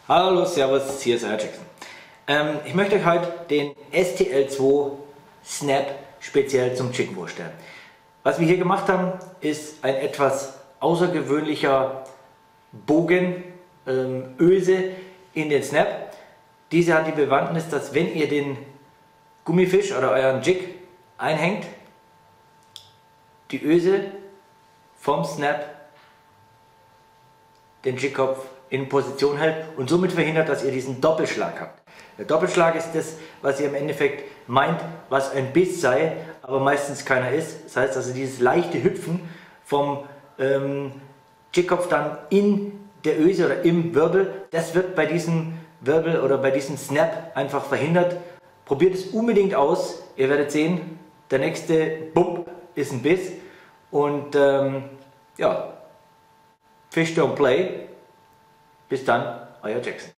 Hallo, Servus, hier ist euer Jackson. Ich möchte euch heute den STL2 Snap speziell zum Chicken vorstellen. Was wir hier gemacht haben, ist ein etwas außergewöhnlicher Bogen, Öse in den Snap. Diese hat die Bewandtnis, dass wenn ihr den Gummifisch oder euren Jig einhängt, die Öse vom Snap den Jigkopf in Position hält und somit verhindert, dass ihr diesen Doppelschlag habt. Der Doppelschlag ist das, was ihr im Endeffekt meint, was ein Biss sei, aber meistens keiner ist. Das heißt also dieses leichte Hüpfen vom Jigkopf dann in der Öse oder im Wirbel, das wird bei diesem Wirbel oder bei diesem Snap einfach verhindert. Probiert es unbedingt aus, ihr werdet sehen, der nächste Bump ist ein Biss und ja, Fish don't play. Bis dann, euer Jackson.